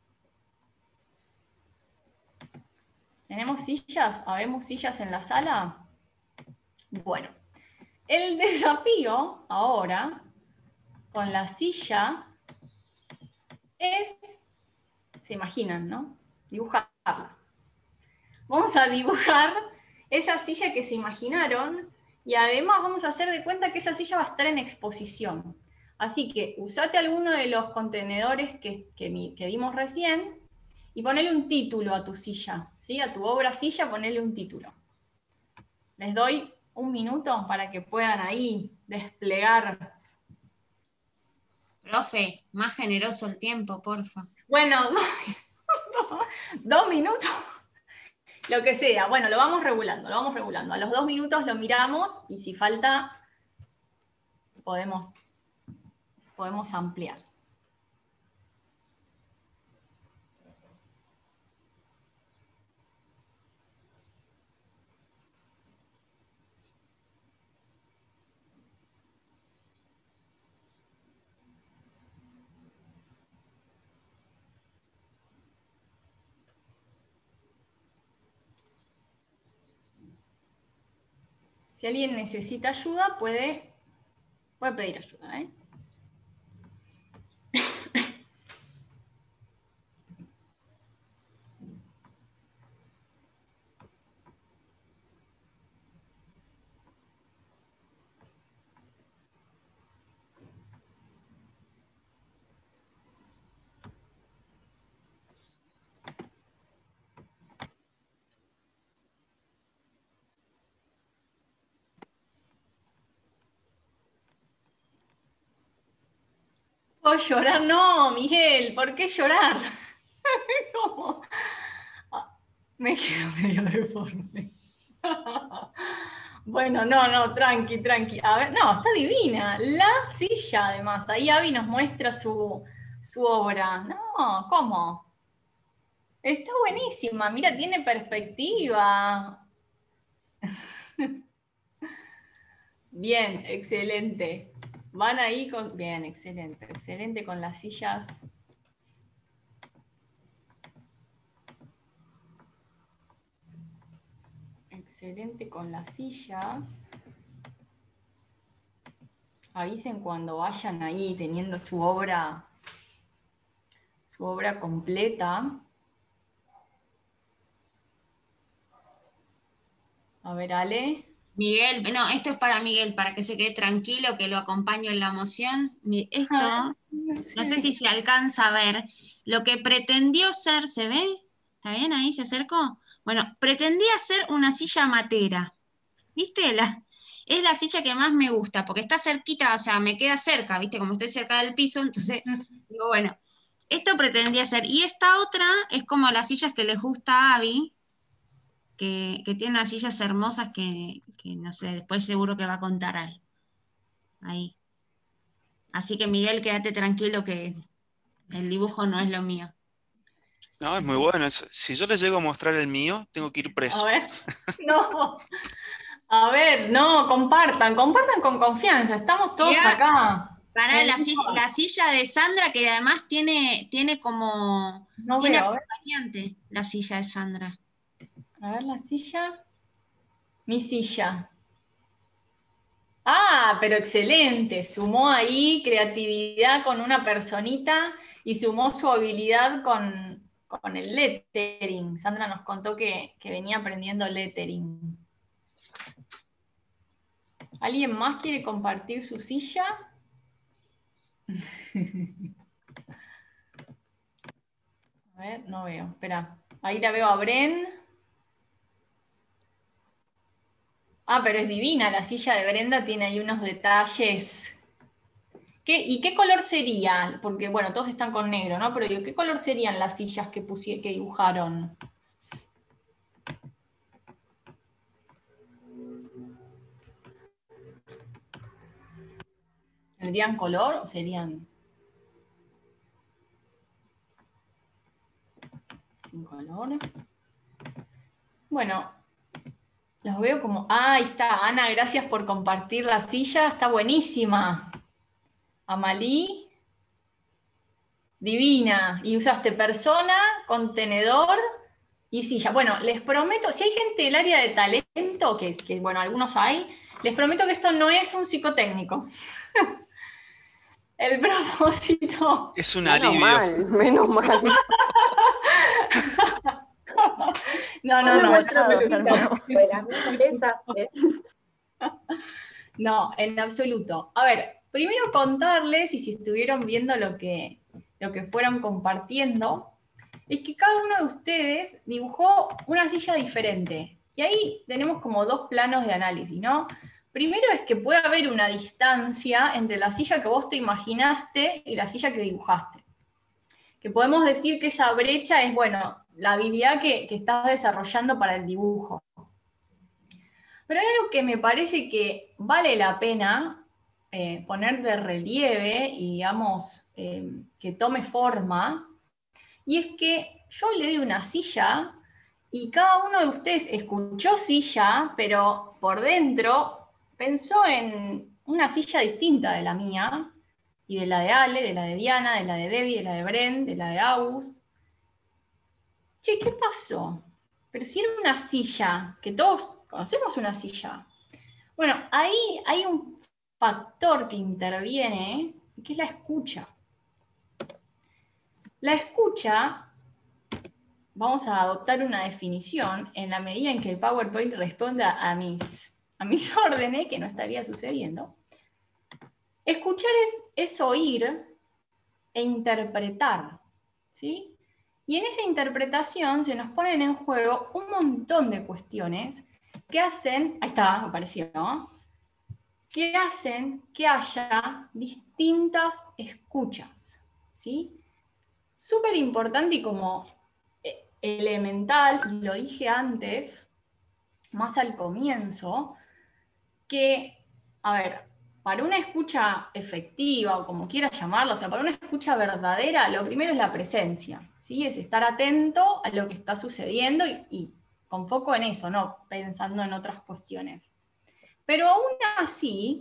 ¿Tenemos sillas? ¿Habemos sillas en la sala? Bueno, el desafío ahora con la silla es se imaginan, ¿no? Dibujarla. Vamos a dibujar esa silla que se imaginaron y además vamos a hacer de cuenta que esa silla va a estar en exposición. Así que usate alguno de los contenedores que, que, que vimos recién y ponele un título a tu silla, ¿sí? A tu obra silla ponele un título. Les doy un minuto para que puedan ahí desplegar. Profe, más generoso el tiempo, porfa. Bueno, dos, dos minutos, lo que sea. Bueno, lo vamos regulando, lo vamos regulando. A los dos minutos lo miramos y si falta, podemos, podemos ampliar. Si alguien necesita ayuda, puede, puede pedir ayuda, ¿eh? ¿Puedo llorar? No, Miguel, ¿por qué llorar? ¿Cómo? Me quedo medio deforme. Bueno, no, no, tranqui, tranqui. A ver, no, está divina. La silla, además. Ahí Abby nos muestra su, su obra. No, ¿cómo? Está buenísima. Mira, tiene perspectiva. Bien, excelente. Van ahí con... Bien, excelente, excelente con las sillas. Excelente con las sillas. Avisen cuando vayan ahí teniendo su obra, su obra completa. A ver, Ale. Miguel, no, esto es para Miguel, para que se quede tranquilo, que lo acompaño en la moción. Esto, no sé si se alcanza a ver, lo que pretendió ser, ¿se ve? ¿Está bien ahí? ¿Se acercó? Bueno, pretendía ser una silla matera. ¿Viste? La, es la silla que más me gusta, porque está cerquita, o sea, me queda cerca, ¿viste? Como estoy cerca del piso, entonces, digo, bueno, esto pretendía ser. Y esta otra es como las sillas que les gusta a Abby, que, que tiene unas sillas hermosas que, que, no sé, después seguro que va a contar algo. Ahí. Así que Miguel, quédate tranquilo que el dibujo no es lo mío. No, es muy bueno eso. Si yo les llego a mostrar el mío, tengo que ir preso. A ver, no. A ver, no, compartan, compartan con confianza. Estamos todos Mirá, acá. Para la silla, la silla de Sandra, que además tiene, tiene como... No tiene veo, a ver. acompañante la silla de Sandra. A ver la silla. Mi silla. Ah, pero excelente. Sumó ahí creatividad con una personita y sumó su habilidad con, con el lettering. Sandra nos contó que, que venía aprendiendo lettering. ¿Alguien más quiere compartir su silla? A ver, no veo. Espera. Ahí la veo a Bren. Ah, pero es divina, la silla de Brenda tiene ahí unos detalles. ¿Qué, ¿Y qué color sería? Porque, bueno, todos están con negro, ¿no? Pero digo, ¿qué color serían las sillas que, pusie, que dibujaron? ¿Tendrían color o serían sin color? Bueno, los veo como... Ah, ahí está, Ana, gracias por compartir la silla, está buenísima. Amalí, divina. Y usaste persona, contenedor y silla. Bueno, les prometo, si hay gente del área de talento, que, que bueno, algunos hay, les prometo que esto no es un psicotécnico. El propósito... Es un Menos alivio. mal, menos mal. No, no, no. Otro de las mismas esas. eh. No, en absoluto. A ver, primero contarles, y si estuvieron viendo lo que, lo que fueron compartiendo, es que cada uno de ustedes dibujó una silla diferente. Y ahí tenemos como dos planos de análisis, ¿no? Primero es que puede haber una distancia entre la silla que vos te imaginaste y la silla que dibujaste. Que podemos decir que esa brecha es, bueno, la habilidad que, que estás desarrollando para el dibujo. Pero hay algo que me parece que vale la pena eh, poner de relieve y, digamos, eh, que tome forma, y es que yo le di una silla y cada uno de ustedes escuchó silla, pero por dentro pensó en una silla distinta de la mía, y de la de Ale, de la de Diana, de la de Debbie, de la de Bren, de la de August. Che, ¿qué pasó? Pero si era una silla, que todos conocemos una silla. Bueno, ahí hay un factor que interviene, que es la escucha. La escucha, vamos a adoptar una definición en la medida en que el PowerPoint responda a mis, a mis órdenes, que no estaría sucediendo. Escuchar es, es oír e interpretar, ¿sí? Y en esa interpretación se nos ponen en juego un montón de cuestiones que hacen, ahí está, apareció, ¿no? Que hacen que haya distintas escuchas, ¿sí? Súper importante y como elemental, y lo dije antes, más al comienzo, que, a ver, para una escucha efectiva, o como quieras llamarlo, o sea, para una escucha verdadera, lo primero es la presencia, ¿sí? Es estar atento a lo que está sucediendo y, y con foco en eso, no pensando en otras cuestiones. Pero aún así,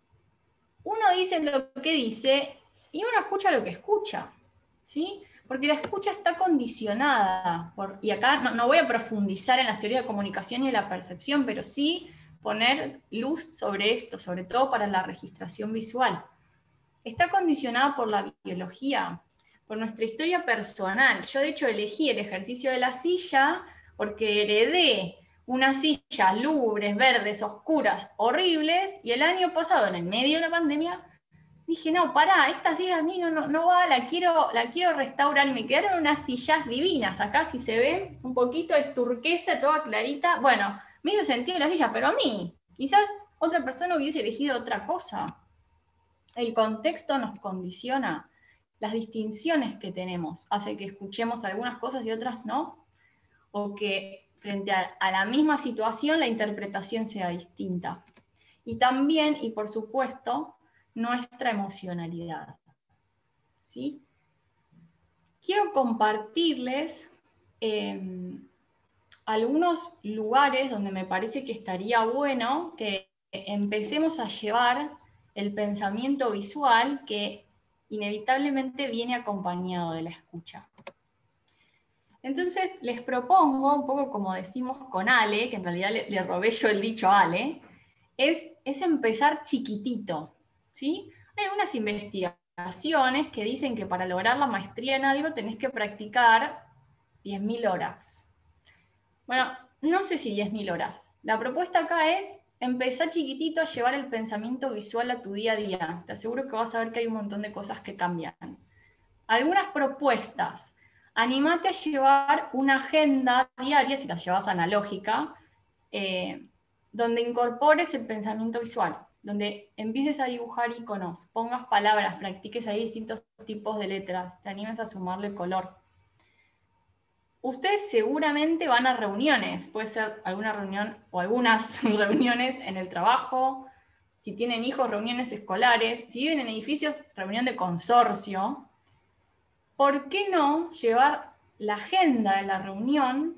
uno dice lo que dice y uno escucha lo que escucha, ¿sí? Porque la escucha está condicionada, por, y acá no, no voy a profundizar en las teorías de comunicación y de la percepción, pero sí poner luz sobre esto, sobre todo para la registración visual. Está condicionada por la biología, por nuestra historia personal. Yo de hecho elegí el ejercicio de la silla porque heredé unas sillas lúgubres, verdes, oscuras, horribles, y el año pasado, en el medio de la pandemia, dije, no, pará, esta silla a mí no, no, no va, la quiero, la quiero restaurar, y me quedaron unas sillas divinas. Acá, si se ve, un poquito es turquesa, toda clarita. Bueno, me hizo sentido la silla, pero a mí, quizás otra persona hubiese elegido otra cosa. El contexto nos condiciona, las distinciones que tenemos hace que escuchemos algunas cosas y otras no, o que frente a, a la misma situación la interpretación sea distinta. Y también, y por supuesto, nuestra emocionalidad, ¿sí? Quiero compartirles eh, algunos lugares donde me parece que estaría bueno que empecemos a llevar el pensamiento visual que inevitablemente viene acompañado de la escucha. Entonces les propongo, un poco como decimos con Ale, que en realidad le, le robé yo el dicho a Ale, es, es empezar chiquitito, ¿sí? Hay algunas investigaciones que dicen que para lograr la maestría en algo tenés que practicar diez mil horas. Bueno, no sé si diez mil horas. La propuesta acá es empezar chiquitito a llevar el pensamiento visual a tu día a día. Te aseguro que vas a ver que hay un montón de cosas que cambian. Algunas propuestas. Anímate a llevar una agenda diaria, si la llevas analógica, eh, donde incorpores el pensamiento visual, donde empieces a dibujar iconos, pongas palabras, practiques ahí distintos tipos de letras, te animes a sumarle color. Ustedes seguramente van a reuniones, puede ser alguna reunión o algunas reuniones en el trabajo, si tienen hijos, reuniones escolares, si viven en edificios, reunión de consorcio. ¿Por qué no llevar la agenda de la reunión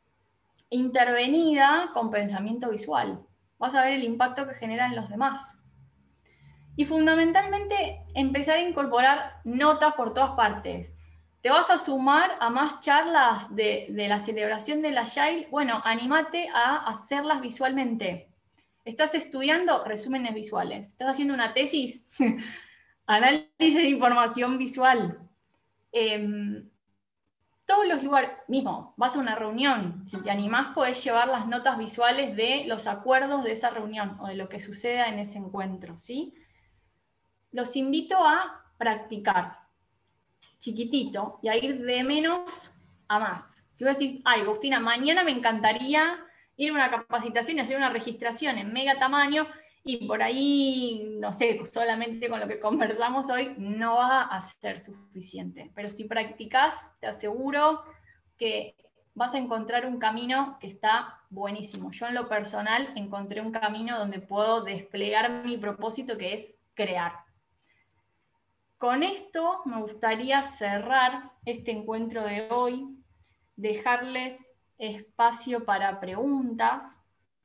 intervenida con pensamiento visual? Vas a ver el impacto que genera en los demás. Y fundamentalmente empezar a incorporar notas por todas partes. ¿Te vas a sumar a más charlas de, de la celebración del Agile? Bueno, anímate a hacerlas visualmente. ¿Estás estudiando? Resúmenes visuales. ¿Estás haciendo una tesis? Análisis de información visual. Eh, todos los lugares, mismo, vas a una reunión, si te animás podés llevar las notas visuales de los acuerdos de esa reunión o de lo que suceda en ese encuentro, ¿sí? Los invito a practicar chiquitito y a ir de menos a más. Si vos decís, ay, Agustina, mañana me encantaría ir a una capacitación y hacer una registración en mega tamaño, y por ahí, no sé, solamente con lo que conversamos hoy no va a ser suficiente. Pero si practicás, te aseguro que vas a encontrar un camino que está buenísimo. Yo en lo personal encontré un camino donde puedo desplegar mi propósito, que es crear. Con esto me gustaría cerrar este encuentro de hoy, dejarles espacio para preguntas,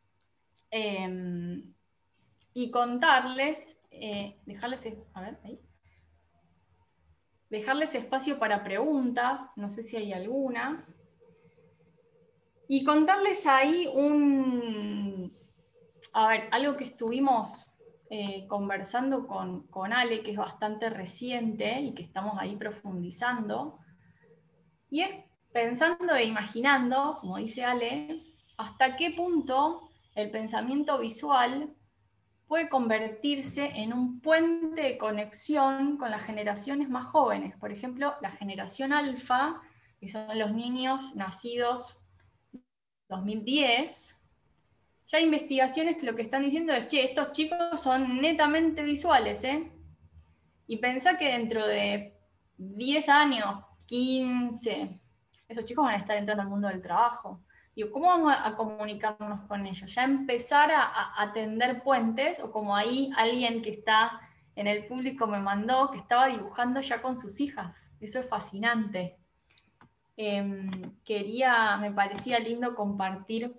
eh, y contarles, eh, dejarles, a ver, ahí, dejarles espacio para preguntas, no sé si hay alguna, y contarles ahí un, a ver, algo que estuvimos eh, conversando con, con Ale, que es bastante reciente y que estamos ahí profundizando, y es pensando e imaginando, como dice Ale, hasta qué punto el pensamiento visual puede convertirse en un puente de conexión con las generaciones más jóvenes. Por ejemplo, la generación alfa, que son los niños nacidos en dos mil diez, ya hay investigaciones que lo que están diciendo es, che, estos chicos son netamente visuales, ¿eh? Y pensá que dentro de diez años, quince, esos chicos van a estar entrando al mundo del trabajo. Digo, ¿cómo vamos a comunicarnos con ellos? ¿Ya empezar a, a tender puentes? O como ahí alguien que está en el público me mandó, que estaba dibujando ya con sus hijas. Eso es fascinante. Eh, quería, me parecía lindo compartir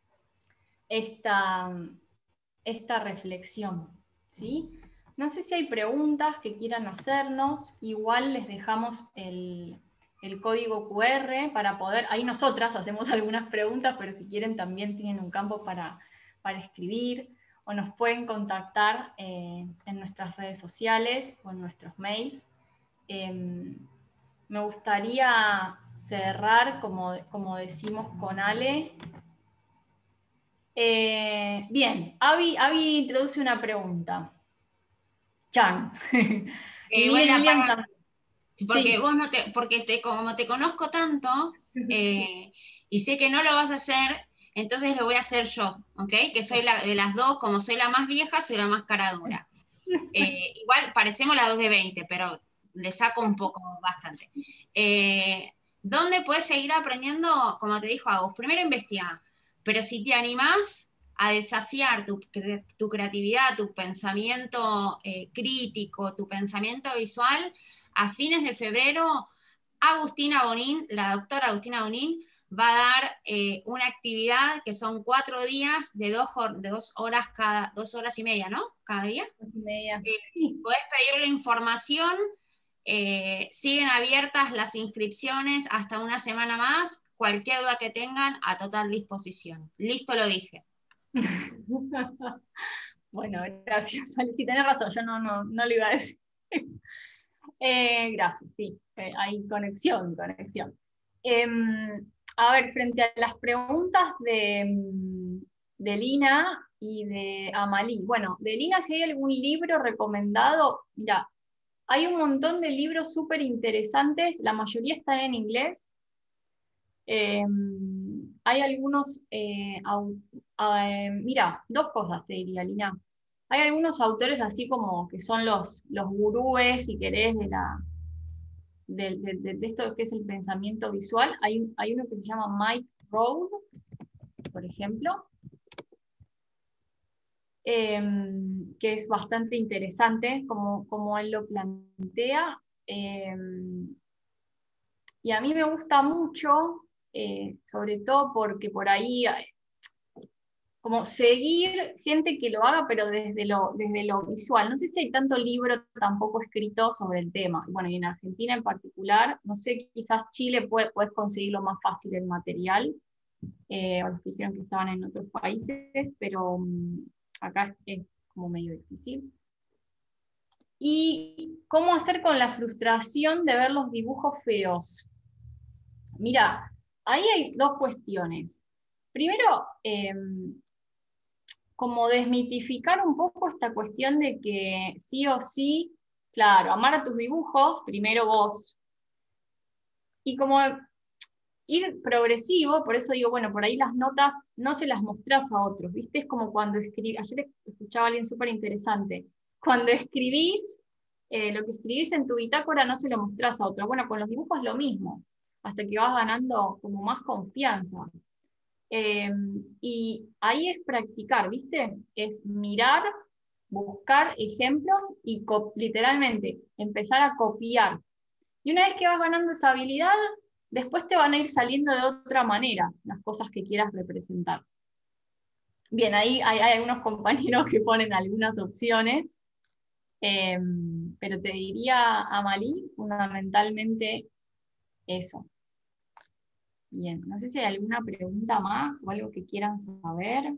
esta, esta reflexión, ¿sí? No sé si hay preguntas que quieran hacernos, igual les dejamos el... el código cu erre para poder, ahí nosotras hacemos algunas preguntas, pero si quieren también tienen un campo para, para escribir, o nos pueden contactar eh, en nuestras redes sociales o en nuestros mails. Eh, me gustaría cerrar, como, como decimos con Ale. Eh, bien, Avi, Avi introduce una pregunta. Chan. Eh, y bueno, Miriam, Miriam para, también. porque Sí. vos no te, porque te, como te conozco tanto, eh, y sé que no lo vas a hacer, entonces lo voy a hacer yo, ¿ok? Que soy la de las dos, como soy la más vieja, soy la más cara dura. Eh, igual parecemos las dos de veinte, pero le saco un poco, bastante. Eh, ¿Dónde puedes seguir aprendiendo? Como te dijo Agus, primero investiga, pero si te animás a desafiar tu, tu creatividad, tu pensamiento eh, crítico, tu pensamiento visual, a fines de febrero, Agustina Bonín, la doctora Agustina Bonín, va a dar eh, una actividad que son cuatro días de dos, de dos horas cada, dos horas y media, ¿no? Cada día. Media. Eh, podés pedirle información, eh, siguen abiertas las inscripciones hasta una semana más, cualquier duda que tengan, a total disposición. Listo, lo dije. Bueno, gracias. Si tenés razón, yo no, no, no lo iba a decir. eh, gracias, sí, eh, hay conexión, conexión. Eh, a ver, frente a las preguntas de, de Lina y de Amalí. Bueno, de Lina, si hay algún libro recomendado, mira, hay un montón de libros súper interesantes, la mayoría están en inglés. Eh, hay algunos, eh, eh, mira, dos cosas te diría, Lina. Hay algunos autores así como que son los, los gurúes, si querés, de, la, de, de, de esto que es el pensamiento visual. Hay, hay uno que se llama Mike Rowe, por ejemplo, eh, que es bastante interesante como, como él lo plantea. Eh, y a mí me gusta mucho, eh, sobre todo porque por ahí... como seguir gente que lo haga, pero desde lo, desde lo visual. No sé si hay tanto libro tampoco escrito sobre el tema. Bueno, y en Argentina en particular, no sé, quizás Chile puede, puedes conseguirlo más fácil el material, eh, o los que dijeron que estaban en otros países, pero um, acá es como medio difícil. Y cómo hacer con la frustración de ver los dibujos feos. Mira, ahí hay dos cuestiones. Primero, eh, como desmitificar un poco esta cuestión de que sí o sí, claro, amar a tus dibujos, primero vos. Y como ir progresivo, por eso digo, bueno, por ahí las notas no se las mostrás a otros, ¿viste? Es como cuando escribís, ayer escuchaba a alguien súper interesante, cuando escribís, eh, lo que escribís en tu bitácora no se lo mostrás a otros. Bueno, con los dibujos es lo mismo, hasta que vas ganando como más confianza. Eh, y ahí es practicar, ¿viste? Es mirar, buscar ejemplos y literalmente empezar a copiar. Y una vez que vas ganando esa habilidad, después te van a ir saliendo de otra manera las cosas que quieras representar. Bien, ahí hay, hay algunos compañeros que ponen algunas opciones, eh, pero te diría, Amalí, fundamentalmente eso. Bien, no sé si hay alguna pregunta más o algo que quieran saber.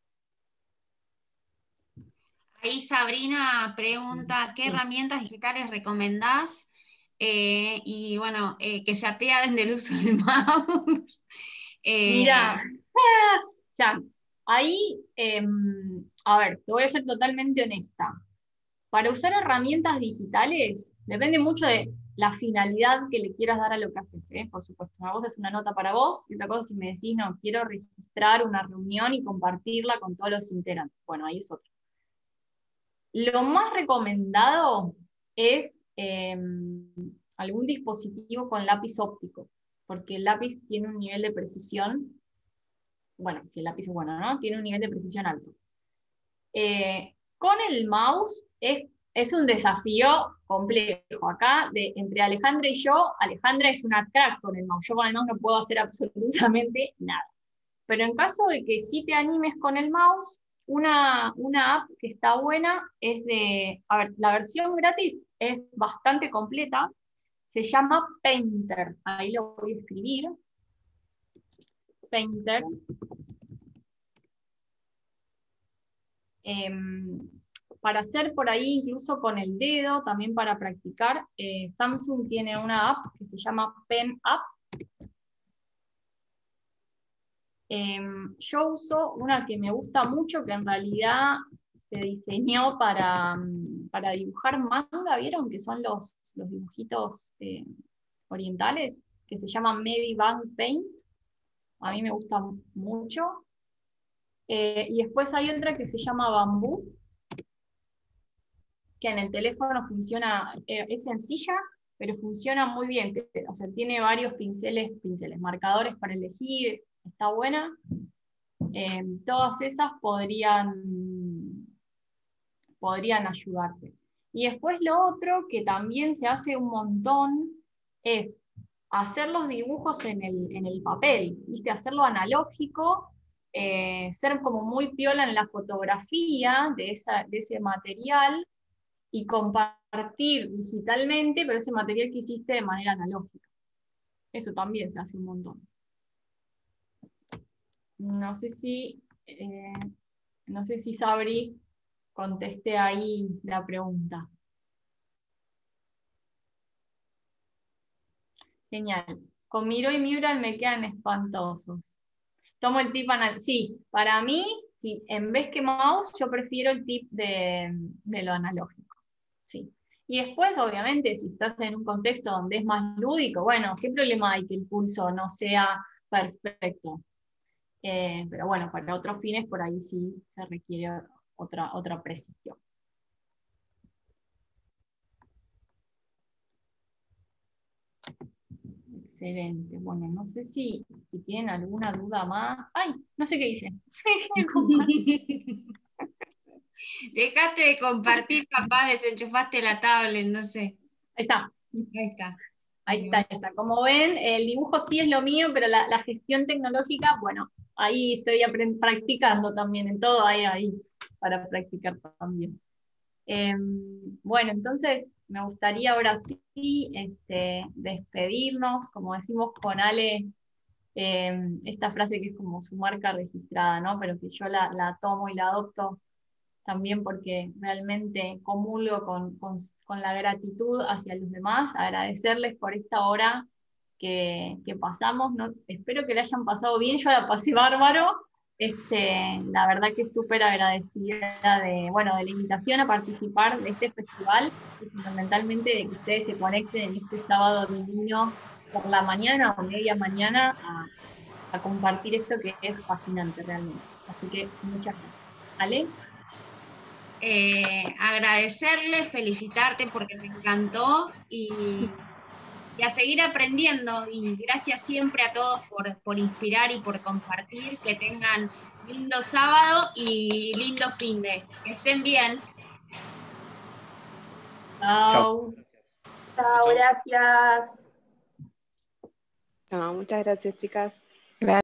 Ahí Sabrina pregunta, ¿qué Sí. herramientas digitales recomendás? Eh, y bueno, eh, que se apiaden del uso del mouse. Eh, Mira, ya, ahí, eh, a ver, te voy a ser totalmente honesta. Para usar herramientas digitales, depende mucho de la finalidad que le quieras dar a lo que haces, ¿eh? Por supuesto. Una cosa es una nota para vos, y otra cosa si me decís, no, quiero registrar una reunión y compartirla con todos los integrantes. Bueno, ahí es otro. Lo más recomendado es eh, algún dispositivo con lápiz óptico, porque el lápiz tiene un nivel de precisión, bueno, si el lápiz es bueno, ¿no? Tiene un nivel de precisión alto. Eh, con el mouse es, es un desafío complejo. Acá, de, entre Alejandra y yo, Alejandra es una crack con el mouse. Yo con el mouse no puedo hacer absolutamente nada. Pero en caso de que sí te animes con el mouse, una, una app que está buena es de, a ver, la versión gratis es bastante completa, se llama Painter. Ahí lo voy a escribir. Painter. Eh, para hacer por ahí incluso con el dedo, también para practicar, eh, Samsung tiene una app que se llama Pen App. Eh, yo uso una que me gusta mucho, que en realidad se diseñó para, para dibujar manga, ¿vieron? Que son los, los dibujitos eh, orientales, que se llama Medibang Paint. A mí me gusta mucho. Eh, y después hay otra que se llama Bamboo, que en el teléfono funciona, eh, es sencilla, pero funciona muy bien. O sea, tiene varios pinceles, pinceles, marcadores para elegir, está buena. Eh, todas esas podrían, podrían ayudarte. Y después lo otro que también se hace un montón es hacer los dibujos en el, en el papel, ¿viste? Hacerlo analógico, eh, ser como muy piola en la fotografía de, esa, de ese material, y compartir digitalmente, pero ese material que hiciste de manera analógica. Eso también se hace un montón. No sé si, eh, no sé si Sabri contesté ahí la pregunta. Genial. Con Miro y Mural me quedan espantosos. Tomo el tip anal. Sí, para mí, sí, en vez que mouse, yo prefiero el tip de, de lo analógico. Sí. Y después, obviamente, si estás en un contexto donde es más lúdico, bueno, ¿qué problema hay que el pulso no sea perfecto? Eh, pero bueno, para otros fines por ahí sí se requiere otra, otra precisión. Excelente. Bueno, no sé si, si tienen alguna duda más. ¡Ay! No sé qué dice. Dejaste de compartir, capaz desenchufaste la tablet, no sé. Ahí está. Ahí está. Ahí está, ahí está. Como ven, el dibujo sí es lo mío, pero la, la gestión tecnológica, bueno, ahí estoy practicando también, en todo hay ahí para practicar también. Eh, bueno, entonces me gustaría ahora sí este, despedirnos, como decimos con Ale, eh, esta frase que es como su marca registrada, ¿no? Pero que yo la, la tomo y la adopto también porque realmente comulgo con, con, con la gratitud hacia los demás, agradecerles por esta hora que, que pasamos. ¿No? Espero que la hayan pasado bien, yo la pasé bárbaro. Este, la verdad que súper agradecida de, bueno, de la invitación a participar de este festival y fundamentalmente de que ustedes se conecten en este sábado divino por la mañana o media mañana a, a compartir esto que es fascinante realmente. Así que muchas gracias. ¿Ale? Eh, agradecerles, felicitarte porque me encantó y, y a seguir aprendiendo. Y gracias siempre a todos por, por inspirar y por compartir. Que tengan lindo sábado y lindo fin de. Que estén bien. Chao. Chao, gracias. No, muchas gracias, chicas.